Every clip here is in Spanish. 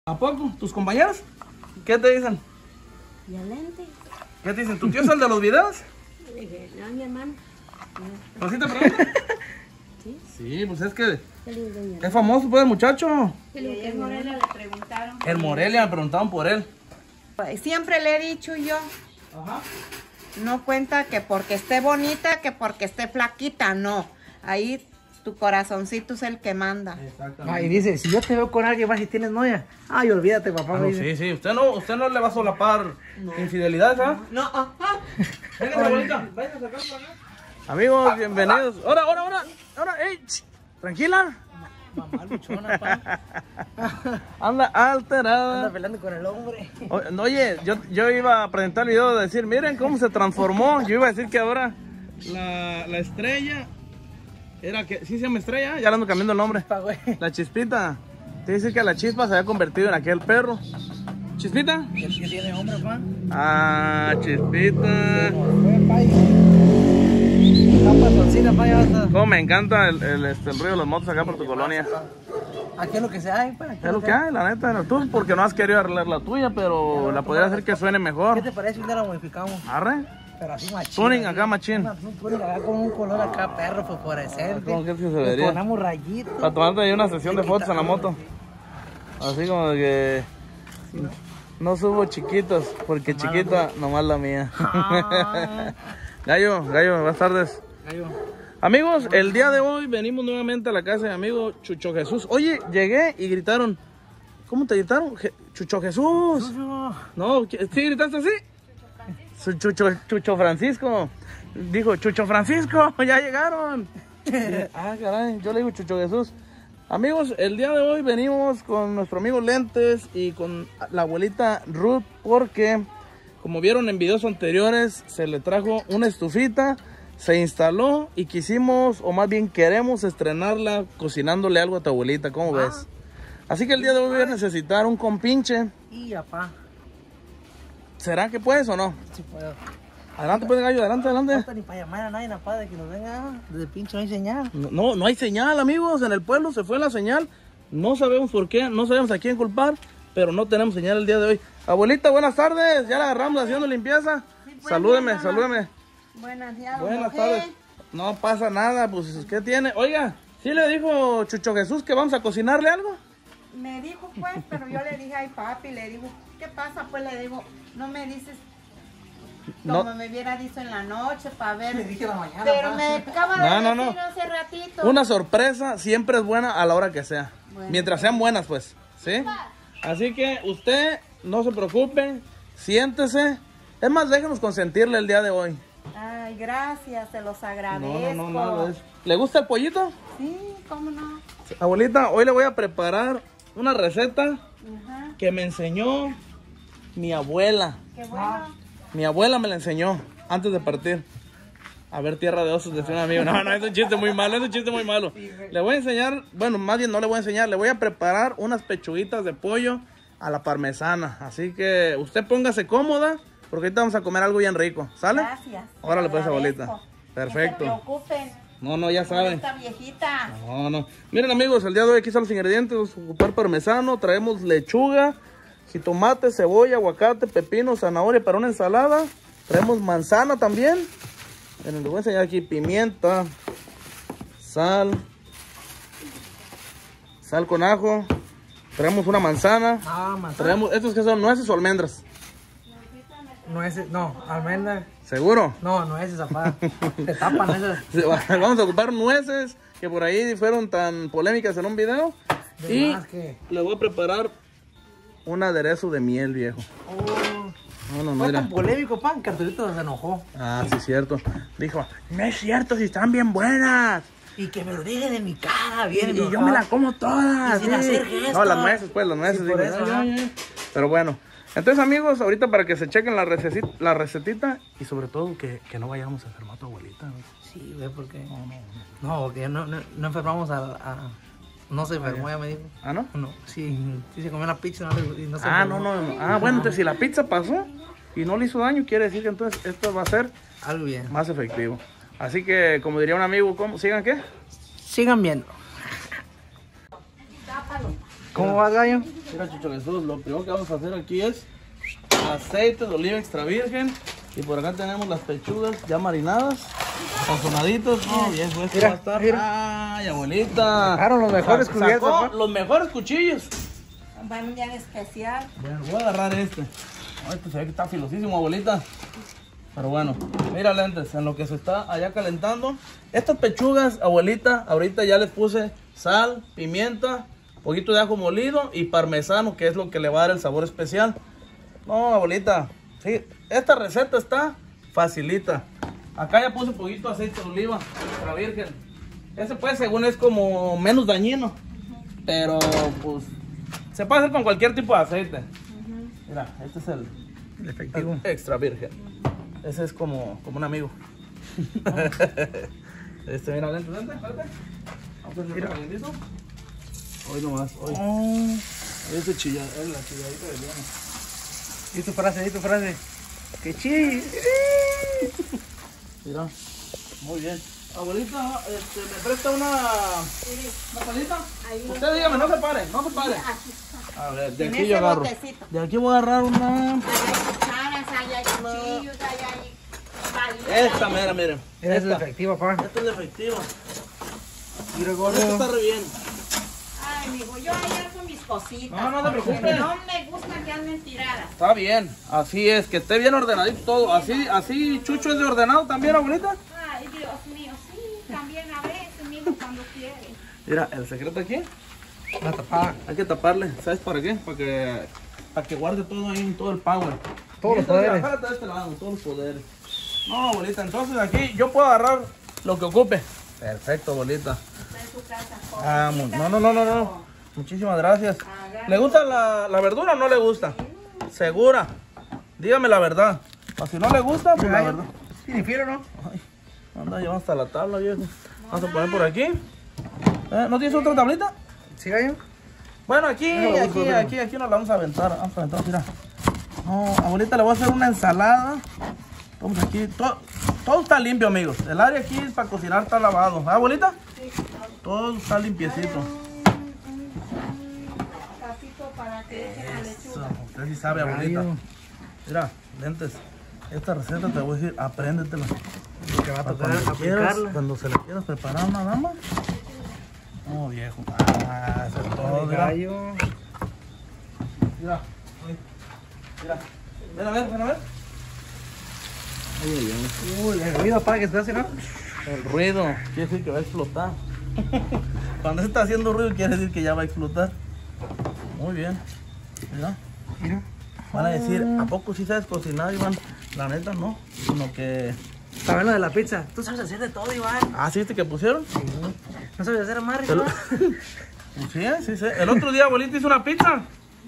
¿A poco? ¿Tus compañeros? ¿Qué te dicen? Violente. ¿Qué te dicen? ¿Tu tío es el de los videos? No, mi hermano. ¿Pues sí te preguntan? Sí. Sí, pues es que Qué lindo, mi hermano. es famoso pues el muchacho. Qué lindo, En Morelia le preguntaron. El Morelia, me preguntaban por él. Siempre le he dicho yo, Ajá. no cuenta que porque esté bonita, que porque esté flaquita, no. Ahí tu corazoncito es el que manda. Exactamente. Y dice, si yo te veo con alguien más y tienes novia, ay, olvídate, papá. Ah, me no, dice. sí, sí. Usted no le va a solapar infidelidades, ¿ah? No, Venga, abuelita. Venga, acá para acá. Amigos, bienvenidos. Ahora, ey, tranquila. Mamá luchona, pa. Anda alterada. Anda peleando con el hombre. Oye, yo iba a presentar el video de decir, miren cómo se transformó. Yo iba a decir que ahora la estrella era que, ¿sí se llama estrella? Ya le ando cambiando el nombre. Pa, güey. La Chispita. Te dice que la Chispa se había convertido en aquel perro. ¿Chispita? ¿Qué tiene hombre, pa? Ah, Chispita. Patoncina, pa, ya basta. Cómo me encanta el ruido de las motos acá por tu colonia. Aquí es lo que se hay, pa. Es lo que hay, la neta. Tú porque no has querido arreglar la tuya, pero la podría hacer que suene ¿Qué mejor. te parece si un día la modificamos? Arre. Pero así machín. Tuning acá, machín. Un tuning acá con un color acá, perro, fosforescente. ¿Cómo crees que se Le vería? ponemos rayitos. Para tomarte ahí una sesión de fotos en la moto. Así como de que no subo chiquitos, porque chiquita nomás la mía. Gallo, buenas tardes. Amigos, el día de hoy venimos nuevamente a la casa de mi amigo Chucho Jesús. Oye, llegué y gritaron. ¿Cómo te gritaron? Chucho Jesús. No, ¿sí gritaste así? Chucho Francisco. Dijo, Chucho Francisco, ya llegaron. Ah, caray, yo le digo Chucho Jesús. Amigos, el día de hoy venimos con nuestro amigo Lentes y con la abuelita Ruth porque, como vieron en videos anteriores, se le trajo una estufita, se instaló y quisimos, o más bien queremos estrenarla cocinándole algo a tu abuelita, ¿cómo ves? Así que el día de hoy voy a necesitar un compinche. Y ya, pa. ¿Será que puedes o no? Sí, puedo. Adelante pues, gallo, adelante. No está ni para llamar a nadie, pa, de que nos venga. Desde pinche no hay señal. No hay señal, amigos. En el pueblo se fue la señal. No sabemos por qué, no sabemos a quién culpar, pero no tenemos señal el día de hoy. Abuelita, buenas tardes. Ya la agarramos haciendo limpieza. Sí, pues, Salúdeme. Buenos días, Buenas tardes. No pasa nada, pues, ¿qué tiene? Oiga, ¿sí le dijo Chucho Jesús que vamos a cocinarle algo? Me dijo pues, pero yo le dije, ay papi, le digo, ¿qué pasa? Pues le digo, no me dices como No. me hubiera dicho en la noche para ver. Le dije en la mañana, Pero pa. me acaba de No. decir hace ratito. Una sorpresa siempre es buena a la hora que sea. Bueno. Mientras sean buenas, pues, ¿sí? Así que usted no se preocupe, siéntese. Es más, déjenos consentirle el día de hoy. Ay, gracias, se los agradezco. No, nada de eso. ¿Le gusta el pollito? Sí, cómo no. Abuelita, hoy le voy a preparar una receta Ajá, que me enseñó mi abuela. qué bueno. Mi abuela me la enseñó antes de partir. A ver, tierra de osos, decía un amigo. No, es un chiste muy malo, Le voy a enseñar, bueno, más bien no le voy a enseñar, le voy a preparar unas pechuguitas de pollo a la parmesana. Así que usted póngase cómoda, porque ahorita vamos a comer algo bien rico. ¿Sale? Gracias. Órale pues, agradezco. abuelita. Perfecto. No se preocupen. No, ya por saben. esta viejita. No. Miren amigos, el día de hoy aquí están los ingredientes. Vamos a ocupar parmesano, traemos lechuga, jitomate, cebolla, aguacate, pepino, zanahoria para una ensalada. Traemos manzana también. Miren, les voy a enseñar aquí pimienta, sal con ajo. Traemos una manzana. Ah, manzana. Traemos, ¿estos que son nueces o almendras? Nueces, no, almendra. ¿Seguro? No, nueces, papá. Te tapan esas. Vamos a ocupar nueces que por ahí fueron tan polémicas en un video. De Y más que. le voy a preparar un aderezo de miel, viejo. Oh. No, Fue mira. tan polémico, pan, que Arturito se enojó. Ah, sí, cierto. Dijo, no es cierto, si están bien buenas. Y que me lo dejen en mi cara, bien. Y yo me la como todas. Y sin hacer gestos. No, las nueces, pues, las nueces. Sí, por digo, eso, ya. Pero bueno. Entonces, amigos, ahorita para que se chequen la recetita y sobre todo que no vayamos a enfermar a tu abuelita. ¿No? Sí, güey, porque. No, porque no enfermamos a. No se enfermó, ya me dijo. ¿Ah, no? No, sí se comió la pizza y no se Ah, enfermó. no. Ah, bueno, entonces si la pizza pasó y no le hizo daño, quiere decir que entonces esto va a ser Algo bien. más efectivo. Así que, como diría un amigo, ¿cómo? ¿Sigan qué? Sigan viendo. Tápalo. ¿Cómo va, gallo? Mira, Chucho Jesús, lo primero que vamos a hacer aquí es aceite de oliva extra virgen. Y por acá tenemos las pechugas ya marinadas, sazonaditos. No, viejo, esto va a estar. Ay, abuelita. Sacaron los mejores cubiertos, Sacó ¿no? los mejores cuchillos. Va un día especial. Bueno, voy a agarrar este. Ay, pues se ve que está filosísimo, abuelita. Pero bueno, mira, lentes, en lo que se está allá calentando. Estas pechugas, abuelita, ahorita ya les puse sal, pimienta, poquito de ajo molido y parmesano, que es lo que le va a dar el sabor especial. No, abuelita, sí, esta receta está facilita. Acá ya puse un poquito de aceite de oliva extra virgen. Ese pues según es como menos dañino, pero pues se puede hacer con cualquier tipo de aceite. Mira, este es el efectivo. extra virgen. Ese es como un amigo. Mira, lente, espérate. Vamos a hacer calientito. Hoy nomás, hoy. Ese chilla, es la chilladita de Diana. ¿Y tu frase? ¡Qué chi! Mira, muy bien. Abuelita, ¿me presta una palita? Usted dígame, no se pare. A ver, de aquí yo agarro. De aquí voy a agarrar una. Allá hay cucharas, allá hay cuchillos, allá hay palitas. Esta, miren. Esa es la efectiva, pa. Esta es la efectiva. Mira, Esta gordo. está re bien. Ay, amigo, yo allá con mis cositas. No te preocupes. No me gustan que anden tiradas. Está bien, así es, que esté bien ordenadito todo. Así Chucho es de ordenado también, abuelita. Ay, Dios mío, sí, también a veces, mijo, cuando quiere. Mira, el secreto aquí, La tapada. hay que taparle. ¿Sabes para qué? Para que guarde todo ahí, todo el power. Todos los poderes. Agárrate de este lado, todos los poderes. No, abuelita, entonces aquí yo puedo agarrar lo que ocupe. Perfecto, abuelita. Está en su casa. Vamos, no. Muchísimas gracias. ¿Le gusta la verdura o no le gusta? ¿Segura? Dígame la verdad. O si no le gusta, pues la verdad. Sí, ni fiero, ¿no? Anda, llevamos hasta la tabla, viejo. Vamos a poner por aquí. ¿No tienes otra tablita? ¿Sí, gallo? Bueno, aquí nos la vamos a aventar. Mira. No, abuelita, le voy a hacer una ensalada. Vamos aquí. Todo está limpio, amigos. El área aquí para cocinar está lavado. ¿Ah, abuelita? Sí. Todo está limpiecito. Para que echen la lechuga. Usted sí sabe, abuelita. Mira, lentes. Esta receta te voy a decir, apréndetela. Que va a tocar Cuando aplicarla. cuando se la quieras preparar a una dama. No, viejo. Eso es todo, mira. Gallo. Mira. Ven a ver. Uy, el ruido, pa, que se hace, ¿no? El ruido quiere decir que va a explotar. Cuando está haciendo ruido quiere decir que ya va a explotar. Muy bien. Mira. Van a decir, ¿a poco sí sabes cocinar, Iván? La neta no, sino que... También lo de la pizza. Tú sabes hacer de todo, Iván. Ah, ¿sí viste que pusieron? Sí. ¿No sabes hacer amarre, El... Iván? Sí. El otro día abuelita hizo una pizza.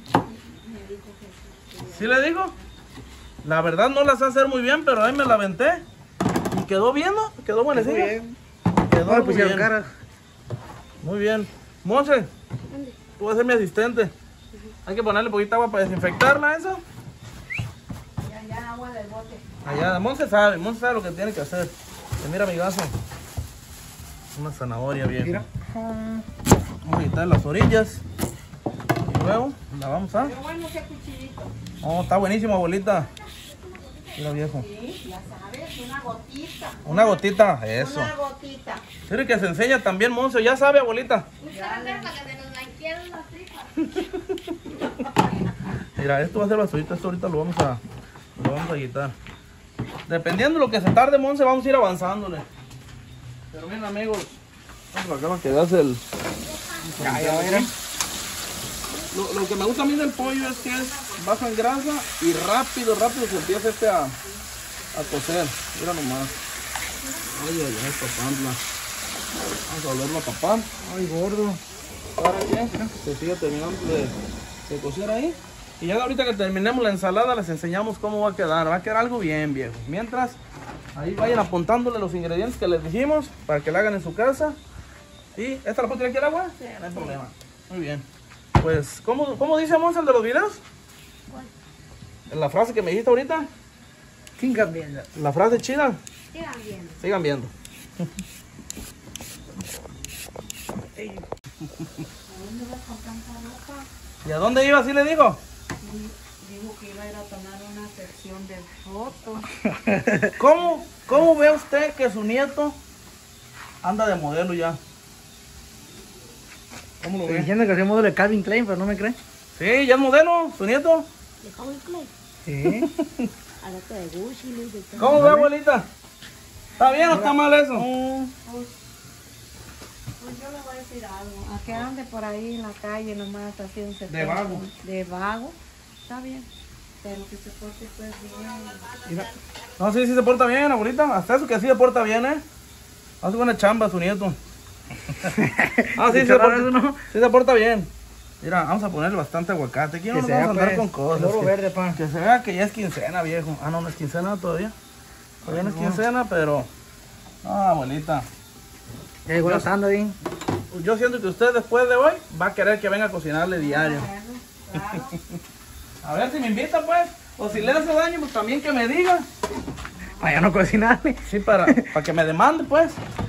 ¿Sí le digo? La verdad no la sé hacer muy bien, pero ahí me la aventé. Y quedó bien, ¿no? Quedó buenecilla. Muy bien. Quedó No le muy pusieron bien. cara. Muy bien. Monse, tú vas a ser mi asistente. Hay que ponerle poquita agua para desinfectarla, eso. Ya agua del bote. Allá, Monse sabe lo que tiene que hacer. Y mira, amigazo. Una zanahoria vieja. Mira. Vamos a quitar las orillas. Y luego la vamos a... Pero bueno, ese cuchillito. Oh, está buenísimo, abuelita. Mira, viejo. Sí, ya sabes, una gotita. Una gotita, eso. Una gotita. Quiere que se enseña también, Monse. Ya sabe, abuelita. Mira, esto va a ser basurita. Esto ahorita lo vamos a quitar. Dependiendo de lo que se tarde, Monse, vamos a ir avanzándole. Pero miren, amigos, vamos acá para que veas el... Ya, mira. Lo que me gusta a mí del pollo es que es bajo en grasa y rápido se empieza a cocer. Mira nomás. Ay, papantla. Vamos a volverlo a tapar. Ay, gordo. Para que se siga terminando de cocer ahí. Y ya ahorita que terminemos la ensalada les enseñamos cómo va a quedar. Va a quedar algo bien, viejo. Mientras, ahí vayan apuntándole los ingredientes que les dijimos para que la hagan en su casa. ¿Y esta la puedo tirar aquí al agua? Sí, no hay problema. Muy bien. Pues, ¿cómo dice Monse el de los videos? En la frase que me dijiste ahorita. Sigan viendo. La frase chida. Sigan viendo. Sigan viendo. dónde vas a comprar tanta ropa? ¿Y a dónde iba? ¿Sí le digo? Dijo que iba a ir a tomar una sección de fotos. ¿Cómo ve usted que su nieto anda de modelo ya? ¿Cómo lo Estoy ve? diciendo que soy modelo de Calvin Klein, pero no me cree. Sí, ya es modelo, su nieto. ¿De Calvin Klein? Sí. A la que de Gucci, Louis Vuitton. ¿Cómo ve, abuelita? ¿Está bien o está mal eso? Pues yo le voy a decir algo. A que ande por ahí en la calle nomás haciendo De vago. De vago. Está bien. Pero que se porte pues bien. Mira. No, sí se porta bien, abuelita. Hasta eso que sí se porta bien, Hace buena chamba su nieto. Sí se porta bien. Mira, vamos a ponerle bastante aguacate. Aquí no nos vamos a andar con cosas. El oro verde, pa. Que se vea que ya es quincena, viejo. Ah, no, no es quincena todavía. Todavía no es quincena, pero... No, abuelita. Ya llegó la tanda, ¿sí? Yo siento que usted después de hoy va a querer que venga a cocinarle diario. Claro. A ver si me invita, pues. O si le hace daño, pues también que me diga. Para ya no cocinarle. Sí, para que me demande, pues.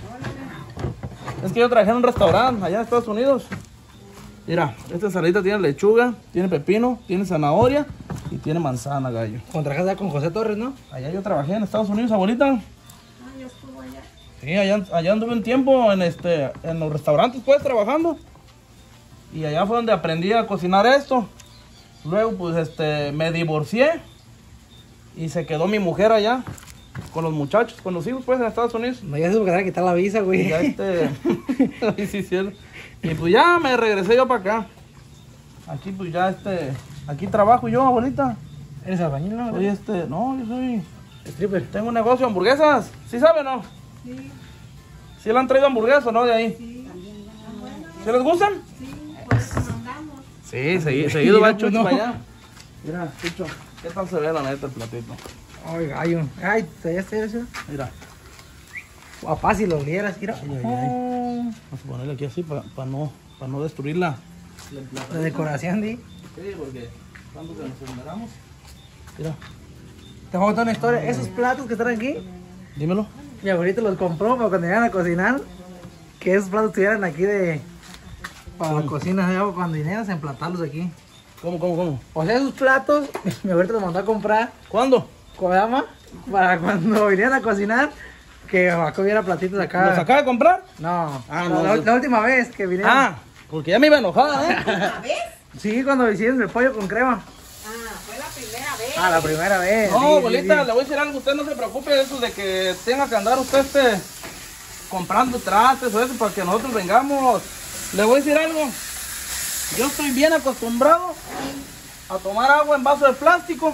Es que yo trabajé en un restaurante allá en Estados Unidos. Mira, esta ensaladita tiene lechuga, tiene pepino, tiene zanahoria y tiene manzana, gallo. Contrajas ya con José Torres, ¿no? Allá yo trabajé en Estados Unidos, abuelita. Ah, yo estuve allá. Sí, allá anduve un tiempo en los restaurantes, pues, trabajando. Y allá fue donde aprendí a cocinar esto. Luego, pues, me divorcié. Y se quedó mi mujer allá. Con los muchachos, con los hijos, pues, en Estados Unidos. No, ya se tuvo que dar a quitar la visa, güey. Y ya ahí sí, cierto. Y pues ya me regresé yo para acá. Aquí, pues, ya aquí trabajo yo, abuelita. ¿Eres albañil, no? Soy no, yo soy... Stripper. Tengo un negocio de hamburguesas. ¿Sí sabe o no? Sí. ¿Sí le han traído hamburguesas o no de ahí? Sí. ¿Sí les gustan? Sí, por eso mandamos. Sí, seguido va Mira, Chucho pues, no. para allá. Mira, Chucho, ¿qué tal se ve la neta el platito? Ay, gallo. Ay, ya está, ya está. Mira, Papá, si lo vieras, mira. vamos a ponerle aquí así para no destruirla. La decoración, di. Sí, porque cuando que nos esmeramos. Mira, Te voy a contar una historia. Esos platos que están aquí, dímelo. mi abuelito los compró para cuando llegaran a cocinar. Que esos platos estuvieran aquí para la cocina, ya, cuando vinieras a emplatarlos aquí. ¿Cómo? O sea, esos platos, mi abuelito los mandó a comprar, ¿Cuándo? ¿cómo se llama? Para cuando vinieran a cocinar, que acá hubiera platitos acá. ¿Los acaba de comprar? No, Ah, no, la última vez que vinieron. Ah, porque ya me iba enojada, ¿Una vez? Sí, cuando hicieron el pollo con crema. Ah, fue la primera vez. Ah, la primera vez. No, sí, abuelita, sí. le voy a decir algo. Usted no se preocupe de eso de que tenga que andar usted comprando trastes o eso para que nosotros vengamos. Le voy a decir algo. Yo estoy bien acostumbrado a tomar agua en vaso de plástico.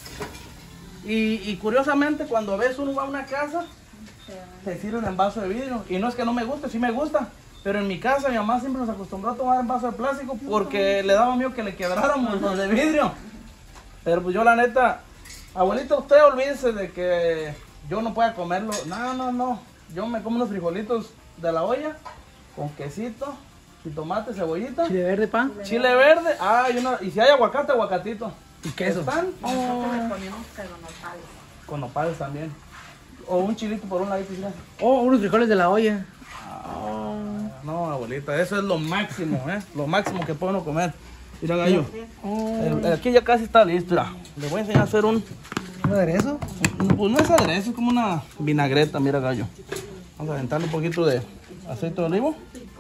Y curiosamente, cuando a veces uno va a una casa, te sirven en vaso de vidrio. Y no es que no me guste, sí me gusta. Pero en mi casa mi mamá siempre nos acostumbró a tomar en vaso de plástico porque le daba miedo que le quebráramos los de vidrio. Pero pues yo la neta, abuelita, usted olvídese de que yo no pueda comerlo. No. Yo me como unos frijolitos de la olla con quesito, tomate, cebollita, Chile verde, pan. chile verde, y si hay aguacate, aguacatito. Y queso. ¿Están? Nosotros le ponemos pero nopales. Con nopales también. O un chilito por un ladito. Mira. Oh, unos frijoles de la olla. No, abuelita, eso es lo máximo, lo máximo que puedo uno comer. Mira, gallo, aquí ya casi está listo. Mira, le voy a enseñar a hacer ¿Un aderezo? pues no es aderezo, es como una vinagreta, mira, gallo. Vamos a aventarle un poquito de aceite de olivo.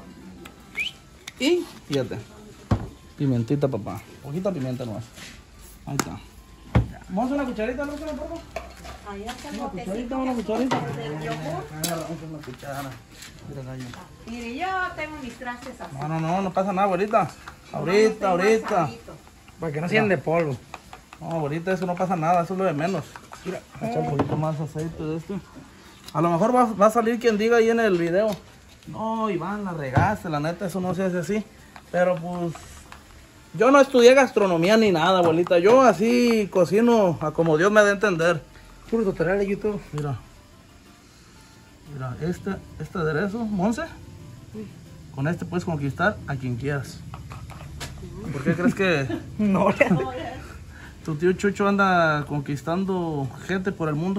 Y, fíjate, pimentita, papá. Poquita pimienta nomás. Ahí está. Vamos a hacer una cucharita, ¿no? ¿Por favor? Ahí está el Una botecito cucharita, una cucharita. del yogur. Vamos a hacer una cuchara. Mira, gallo. Mire, yo tengo mis trastes así. No pasa nada, abuelita. Ahorita. Para que no sean de polvo. No, abuelita, eso no pasa nada, eso es lo de menos. Mira, echar un poquito más aceite de este. A lo mejor va a salir quien diga ahí en el video: no, Iván, la regaste, la neta, eso no se hace así. Pero pues, yo no estudié gastronomía ni nada, abuelita. Yo así cocino a como Dios me dé a entender. Puro tutorial de YouTube. Mira, este aderezo, Monse, con este puedes conquistar a quien quieras. ¿Por qué crees que No, tu tío Chucho anda conquistando gente por el mundo?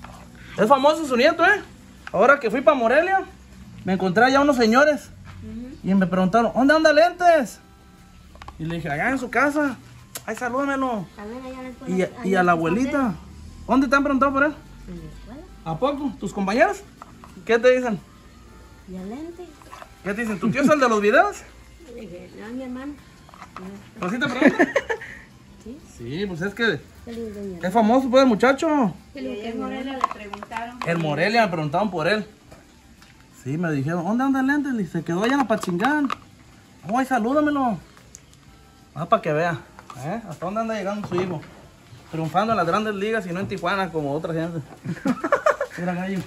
Es famoso su nieto, Ahora que fui para Morelia, me encontré allá unos señores Y me preguntaron, ¿dónde anda lentes? Y le dije, allá en su casa. Ay, salúdamelo. Y a la abuelita. ¿Dónde te han preguntado por él? En la escuela. ¿A poco? ¿Tus compañeros? ¿Qué te dicen? ¿Y a lente? ¿Qué te dicen? ¿Tu tío es el de los videos? Le dije, no, mi hermano. ¿Así te preguntan? Sí. Sí, pues es que ¿Qué le digo, doña? es famoso pues el muchacho. Y en Morelia le preguntaron. En Morelia me preguntaban por él. Sí, me dijeron, ¿dónde anda el lente? Y se quedó allá en la Pachingán. Ay, salúdamelo. Para que vea. ¿Hasta dónde anda llegando su hijo? Triunfando en las grandes ligas y no en Tijuana como otra gente. Mira, gallo.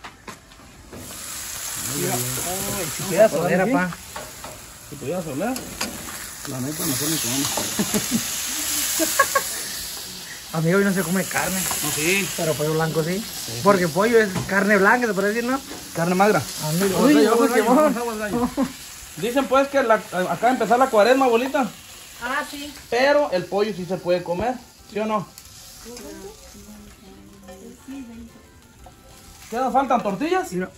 Si pudiera solera, pa. Si pudiera soler, la neta mejor ni comemos. Amigo, hoy no se come carne. No, sí. Pero pollo blanco sí. Porque pollo es carne blanca, se puede decir, ¿no? Carne magra. Amigo, Uy, gallo, pues, gallo. vamos al gallo. Dicen pues que acá va a empezar la cuaresma, abuelita. Ah, sí. Pero el pollo sí se puede comer, ¿sí o no? ¿Qué nos faltan? ¿Tortillas? Mira.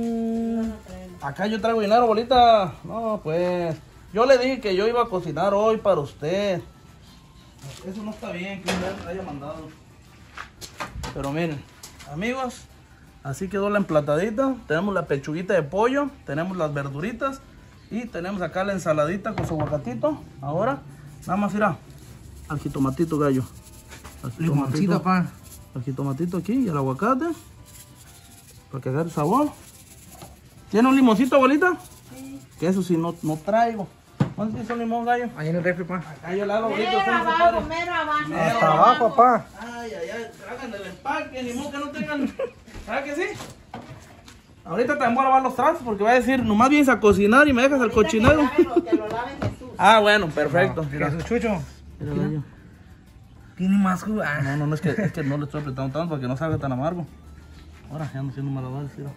Acá yo traigo dinero, abuelita. No, pues. Yo le dije que yo iba a cocinar hoy para usted. Eso no está bien que usted haya mandado. Pero miren, amigos, así quedó la emplatadita. Tenemos la pechuguita de pollo, tenemos las verduritas y tenemos acá la ensaladita con su aguacatito. Ahora, nada más irá al jitomatito, gallo. Al Limoncito, pa. Al jitomatito aquí y el aguacate. Para que agarre sabor. ¿Tiene un limoncito, abuelita? Sí. Que eso sí no traigo. ¿Dónde está un limón, gallo? Ahí en el refri, pa. Acá yo le hago ahorita. Mero usted no se abajo, pare. mero abajo. Hasta abajo, pa. Ay, ay, ay, hagan el empaque, ni modo que no tengan. ¿Sabes que sí? Ahorita también voy a lavar los trastos porque va a decir, nomás vienes a cocinar y me dejas al cochinero. Que lo lave Jesús. Ah, bueno, perfecto. Mira, Jesús Chucho. mira, gallo. Tiene más jugo. Ah. No, es que no le estoy apretando tanto para que no salga tan amargo. Ahora ya ando haciendo malabares, mira.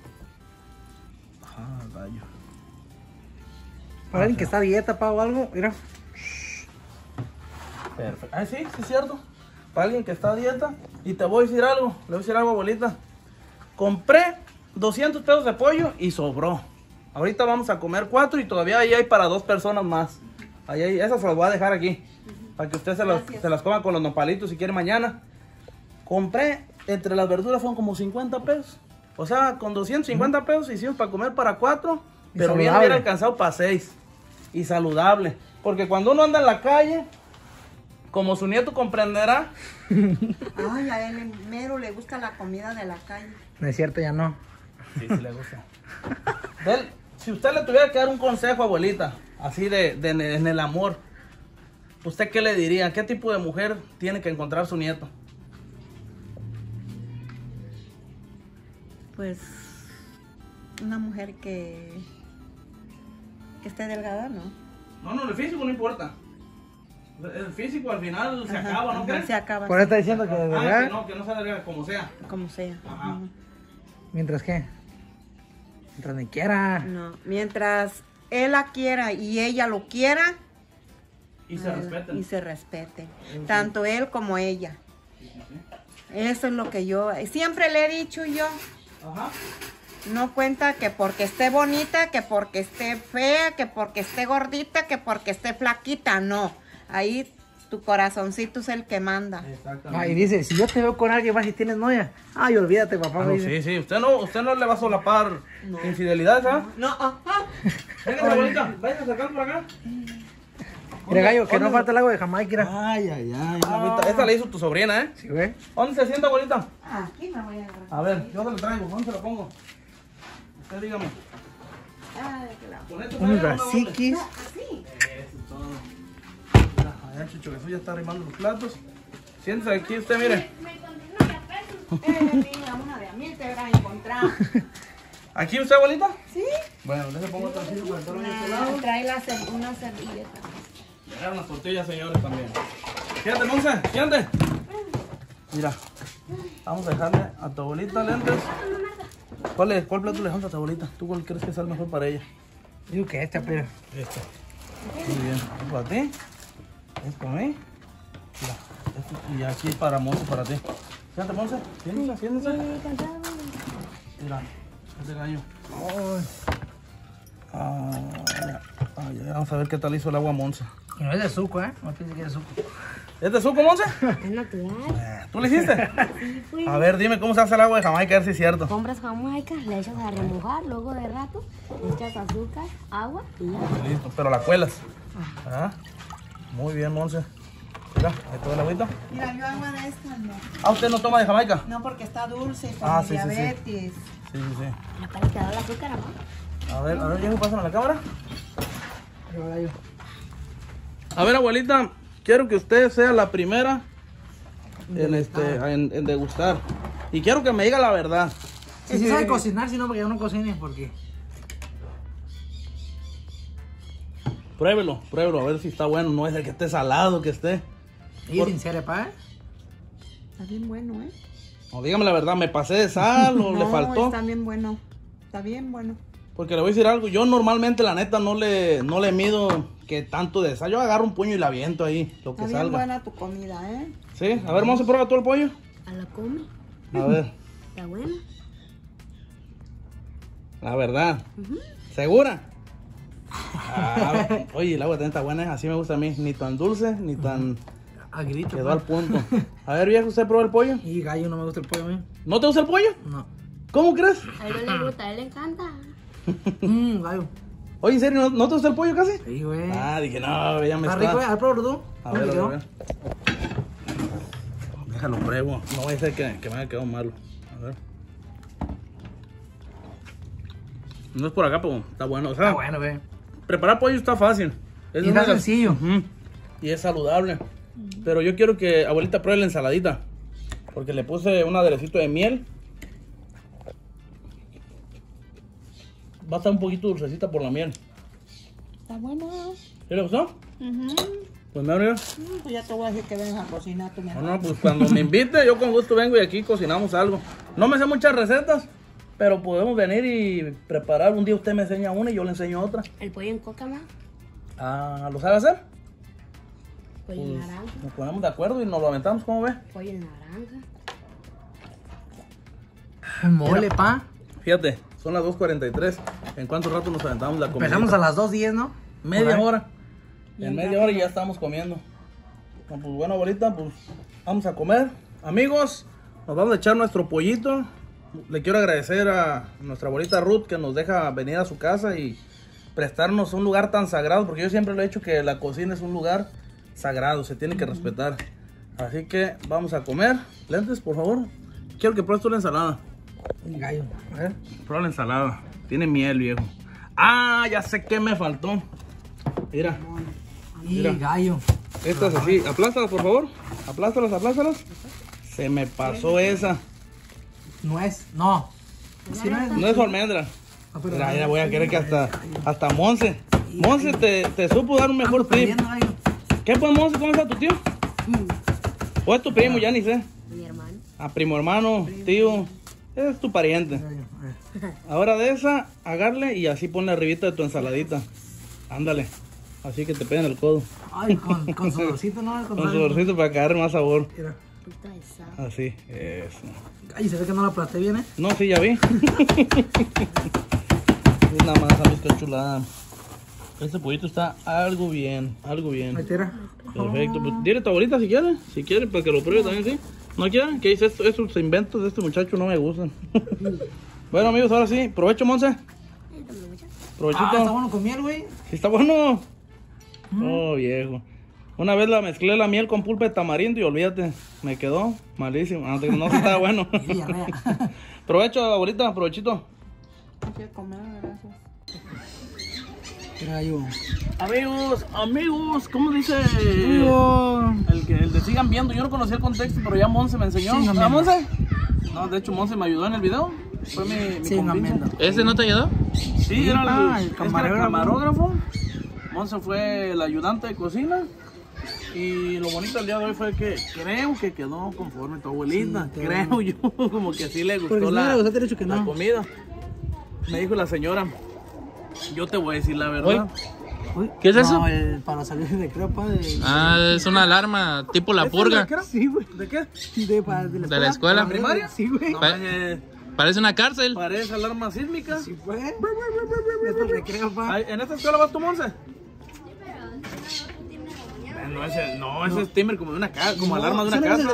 Ah, gallo. Para alguien que está a dieta, pa, o algo, mira. Perfecto. Ah, sí, sí es cierto. Para alguien que está a dieta. Y te voy a decir algo, le voy a decir algo, abuelita. Compré 200 pesos de pollo y sobró. Ahorita vamos a comer 4 y todavía ahí hay para 2 personas más. Ahí hay, esas se las voy a dejar aquí. Para que usted se las coma con los nopalitos si quiere mañana. Compré, entre las verduras fueron como 50 pesos. O sea, con 250 pesos hicimos para comer para 4. Pero bien hubiera alcanzado para 6. Y saludable. Porque cuando uno anda en la calle, como su nieto comprenderá. Ay, a él mero le gusta la comida de la calle. No es cierto, ya no. Sí, sí le gusta. Si usted le tuviera que dar un consejo, abuelita, así en el amor, ¿usted qué le diría? ¿Qué tipo de mujer tiene que encontrar su nieto? Pues una mujer que esté delgada, ¿no? No, el físico no importa. El físico al final se acaba, ¿no crees? Se acaba. Por eso está diciendo que de verdad. Que no se delgada como sea. Como sea. Ajá. ¿Mientras qué? Mientras me quiera. No, mientras él la quiera y ella lo quiera. Y se respeten. Y se respeten. Tanto él como ella. Eso es lo que yo siempre le he dicho yo. Ajá. No cuenta que porque esté bonita, que porque esté fea, que porque esté gordita, que porque esté flaquita. No. Ahí tu corazoncito es el que manda. Exactamente. Ah, y dice, si yo te veo con alguien más y tienes novia, ay, olvídate, papá. Ah, me no, dice. sí. Usted no le va a solapar infidelidades, ¿ah? No, Venga, abuelita, vaya a sacar por acá. Mira, gallo, que no ¿Dónde? falta el agua de Jamaica, mira. Ay, abuelita. Esta la hizo tu sobrina, ¿eh? Sí, güey. ¿Dónde se sienta, abuelita? aquí me voy a agarrar. A ver, yo se lo traigo. ¿Dónde se lo pongo? Usted dígame. Ay, claro. ¿Con esto Unos trae una braciquis. Así. Eso es todo. Mira, allá Chucho Jesús ya está arrimando los platos. Siéntese aquí usted, mire. Me encontré una de pesos. Mira, una de a mí te habrás encontrado. ¿Aquí usted, abuelita? Sí. Bueno, déjame pongo otra silla para entrar en este lado. Trae una servilleta. Dejar unas tortillas, señores, también. Siéntate, Monse, siéntate. Mira, vamos a dejarle a tu abuelita lentes. ¿Cuál plato le dejamos a tu abuelita? ¿Tú cuál crees que sea el mejor para ella? Digo que esta, pero. Este. Muy bien. ¿Es para ti? ¿Es para mí? Mira, este, y aquí para Monse, para ti. Siéntate, Monse. Siéntate. Mira, este gallo. Ay. Ah, mira. Ay, vamos a ver qué tal hizo el agua Monse. Y no es de suco, no pienses que es de suco. ¿Es de suco, Monse? Es natural. ¿Tú lo hiciste? Sí, pues. A ver, dime cómo se hace el agua de Jamaica, a ver si es cierto. Compras jamaica, le echas a remojar, luego de rato le echas azúcar, agua y ya. Listo, pero la cuelas. Ah, muy bien, Monse. Mira, ahí todo el agüita. Mira, yo agua de esta no. Ah, ¿usted no toma de Jamaica? No, porque está dulce y con Ah, sí, sí, sí. diabetes. Sí, sí, sí. Para que el azúcar, ¿no? A ver, Diego, pásame la cámara. Yo, gallo. A ver, abuelita, quiero que usted sea la primera en degustar. Y quiero que me diga la verdad. Si sí, sabe cocinar, si no, porque yo no cocine, porque... Pruébelo, a ver si está bueno. No es el que esté salado, que esté. ¿Y sincero, pa? Está bien bueno, No, dígame la verdad, ¿me pasé de sal o le faltó? Está bien bueno. Está bien bueno. Porque le voy a decir algo, yo normalmente la neta no le mido que tanto de sal. Yo agarro un puño y la aviento ahí, lo que Está bien salga. buena tu comida, Sí, a ver, vamos a probar todo el pollo. A la come, A ver, está buena. la verdad. ¿Segura? Ah, oye, el agua también está buena, así me gusta a mí. Ni tan dulce, ni tan... Agrito, Quedó al punto. A ver, viejo, ¿usted probó el pollo? Y gallo, no me gusta el pollo a mí. ¿No te gusta el pollo? No. ¿Cómo crees? A él no le gusta, a él le encanta. Gallo. Oye, ¿en serio? ¿No te gusta el pollo casi? Sí, güey. Ah, dije, no, ya me Está está... rico, ¿al probarlo tú? A ver, a ver. Déjalo pruebo. No vaya a ser que me haya quedado malo. A ver. No es por acá, pero está bueno. O sea, Está bueno, güey. preparar pollo está fácil. Y está sencillo. Y es saludable. Pero yo quiero que abuelita pruebe la ensaladita. Porque le puse un aderecito de miel. Va a estar un poquito dulcecita por la miel. Está buena. ¿Sí le gustó? Pues me abrió. Pues ya te voy a decir que vengas a cocinar tú mejor. No, pues cuando me invite, yo con gusto vengo y aquí cocinamos algo. No me sé muchas recetas, pero podemos venir y preparar. Un día usted me enseña una y yo le enseño otra. El pollo en coca más, Ah, ¿lo sabe hacer? pollo en naranja, Nos ponemos de acuerdo y nos lo aventamos, ¿cómo ve? pollo en naranja. Mole, pa. Fíjate, son las 2:43. ¿En cuánto rato nos aventamos la comida? Empezamos a las 2:10, ¿no? Media Por ahí. hora. En media hora ya estamos comiendo. No, pues bueno, abuelita, pues vamos a comer. Amigos, nos vamos a echar nuestro pollito. Le quiero agradecer a nuestra abuelita Ruth que nos deja venir a su casa y prestarnos un lugar tan sagrado, porque yo siempre le he dicho que la cocina es un lugar sagrado, se tiene que respetar. Así que vamos a comer. Lentes, por favor. Quiero que pruebes tú la ensalada. Gallo. A ver. Prueba la ensalada. Tiene miel, viejo. Ah, ya sé qué me faltó. Mira. Y Mira. gallo. Estas así. Aplástalas, por favor. Aplástalas. Se me pasó esa. Nuez. No. Sí, no es. No es almendra. Ah, pero Mira, ya voy a querer que hasta Monse. Monse te supo dar un mejor tip. Pidiendo, gallo. ¿Qué pues, Monse? ¿Cómo está tu tío? ¿O es tu primo? Ya ni sé. Mi hermano. Ah, primo, hermano, tío. Es tu pariente. Gallo, a ver. Ahora de esa, agarle y así ponle arribita de tu ensaladita. Ándale. Así que te peguen el codo. Ay, con sudorcito, ¿no? Con sudorcito para caer más sabor. Mira. Puta de sal. Así, eso. Ay, se ve que no la aplasté bien, ¿eh? No, sí, ya vi. Una más, amigos, qué chulada. Este pollito está algo bien, Ahí tira. Perfecto. Pues dile a tu abuelita si quiere, para que lo pruebe también, ¿sí? ¿No quiere? ¿Qué dice esto? Estos inventos de este muchacho no me gustan. Bueno, amigos, ahora sí. Provecho, Monse. Provechito. Ah, está bueno con miel, güey. Sí, está bueno. Oh, viejo. Una vez la mezclé la miel con pulpa de tamarindo y olvídate, me quedó malísimo. No, no sí estaba bueno. Diarrea. Provecho, abuelita, provechito. Quiero comer, gracias. Mira, gallo. Amigos, ¿cómo dice el de sigan viendo? Yo no conocía el contexto, pero ya Monse me enseñó. Sigan ¿Ah, viendo. Monse? No, de hecho Monse me ayudó en el video. Fue mi Sigan compinche. viendo. ¿Ese no te ayudó? Sí, era el el camarógrafo. Monse fue el ayudante de cocina. Y lo bonito del día de hoy fue que creo que quedó conforme tu abuelita. Sí, creo yo, como que sí le Porque gustó si no le gustó, te he la dicho que no. comida. Me dijo la señora, yo te voy a decir la verdad. Uy, ¿Qué es eso? No, para salir de crepa. Ah, es una alarma tipo la purga. Sí, güey. ¿De qué? ¿De la escuela? ¿Primaria? Sí, güey. No, Pa- Parece una cárcel. parece alarma sísmica. Sí, fue. Es por recreo, pa. Ay, ¿en esta escuela vas tú, Monse? No, ese es timbre como de una casa, como alarma de una casa.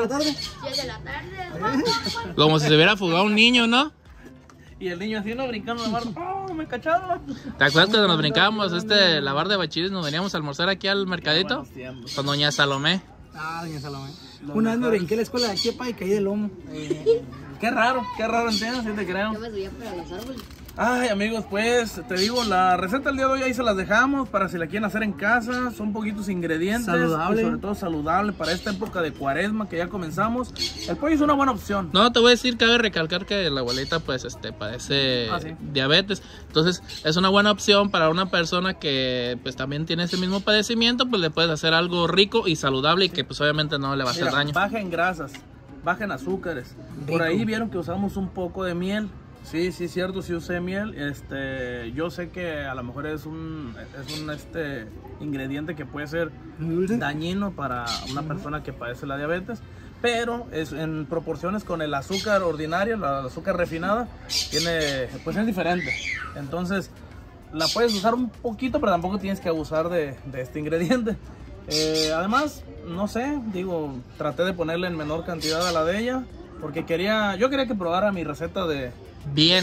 Como si se hubiera fugado un niño, ¿no? Y el niño así, ¿no? Brincando en la barra. ¡Oh, me cacharon! ¿Te acuerdas cuando nos brincábamos la barra de bachiles? Nos veníamos a almorzar aquí al mercadito con doña Salomé. Ah, doña Salomé. Una vez me brinqué la escuela de aquí, pa, y caí de lomo. Qué raro, ¿entiendes? Sí te creo. Yo me subía para los árboles. Ay, amigos, pues te digo, la receta del día de hoy ahí se las dejamos para si la quieren hacer en casa. Son poquitos ingredientes. Saludable. Y sobre todo saludable para esta época de cuaresma que ya comenzamos. El pollo es una buena opción. No, te voy a decir, cabe recalcar que la abuelita pues padece ¿sí? diabetes. Entonces es una buena opción para una persona que pues también tiene ese mismo padecimiento. Pues le puedes hacer algo rico y saludable y que pues obviamente no le va a hacer Mira, daño. baja en grasas, baja en azúcares. Por ahí vieron que usamos un poco de miel. Sí, cierto, sí usé miel. Yo sé que a lo mejor es un ingrediente que puede ser dañino para una persona que padece la diabetes, pero es en proporciones con el azúcar ordinario, el azúcar refinada, pues es diferente. Entonces, la puedes usar un poquito, pero tampoco tienes que abusar de este ingrediente. Además, no sé, traté de ponerle en menor cantidad a la de ella, porque yo quería que probara mi receta de... Bien.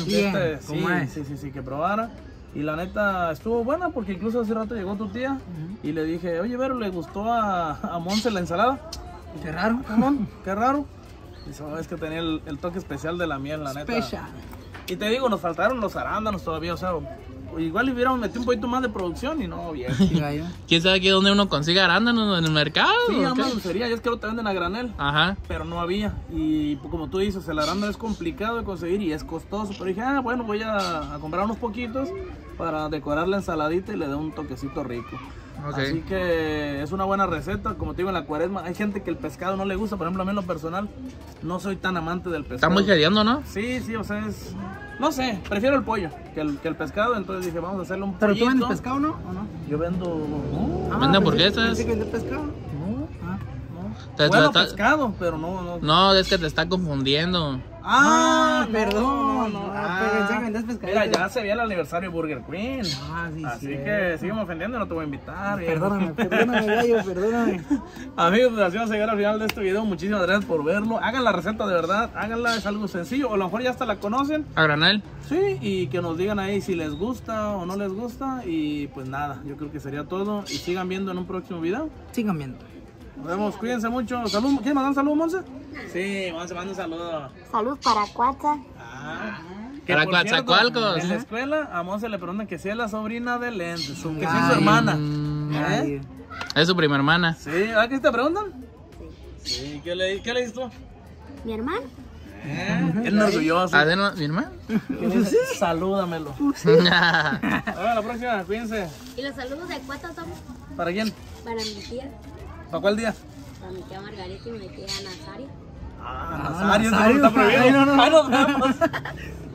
Sí, que probara. Y la neta estuvo buena porque incluso hace rato llegó tu tía y le dije, oye, Vero, ¿le gustó a Monse la ensalada? Qué raro. Qué raro. Y es que tenía el toque especial de la miel, la neta. Especial. Y te digo, nos faltaron los arándanos todavía, o sea, igual hubiéramos metido un poquito más de producción y no, bien. ¿Quién sabe aquí dónde uno consigue arándanos? ¿En el mercado? Sí, ¿o qué? una dulcería, es que ahora te venden a granel. Ajá. Pero no había. Y como tú dices, el arándano es complicado de conseguir y es costoso. Pero dije, bueno, voy a comprar unos poquitos para decorar la ensaladita y le dé un toquecito rico. Okay. Así que es una buena receta. Como te digo, en la cuaresma hay gente que el pescado no le gusta. Por ejemplo, a mí en lo personal no soy tan amante del pescado. Está muy hediondo, ¿no? Sí, o sea, no sé, prefiero el pollo que el pescado. Entonces dije, vamos a hacerle un pollito. ¿Pero tú vendes pescado, no? ¿O no? Yo vendo... ¿Vende hamburguesas? ¿Pensé que vendía pescado? Bueno, pescado, pero no. No, es que te está confundiendo. Perdón. Pensé que vendías pescado. Mira, ya se viene el aniversario de Burger Queen. Sí, así que sígueme ofendiendo, no te voy a invitar. Perdóname, gallo, perdóname. Amigos, pues así vamos a llegar al final de este video. Muchísimas gracias por verlo. Hagan la receta de verdad, háganla, es algo sencillo. O a lo mejor ya hasta la conocen. ¿A granel? Sí, y que nos digan ahí si les gusta o no les gusta. Y pues nada, yo creo que sería todo. Y sigan viendo en un próximo video. Sigan viendo. Nos vemos, cuídense mucho. Salud. ¿Quieres mandar un saludo, Monse? Sí, Monse, manda un saludo. Salud para Cuatza. Para por cierto, Coatzacoalcos. en la escuela a Monse le preguntan que si es la sobrina de Lente, que si es su hermana. Es su prima hermana. Sí, ¿a qué te preguntan? Sí, ¿qué le dices tú? ¿Mi hermano? Es orgulloso. ¿Mi hermana? Salúdamelo. A ver, la próxima, cuídense. ¿Y los saludos de Cuatza son ¿Para quién? para mi tía? ¿Para cuál día? Para mi tía Margarita y mi tía Nazario. Nazario, está prohibido. No. Ahí nos vemos.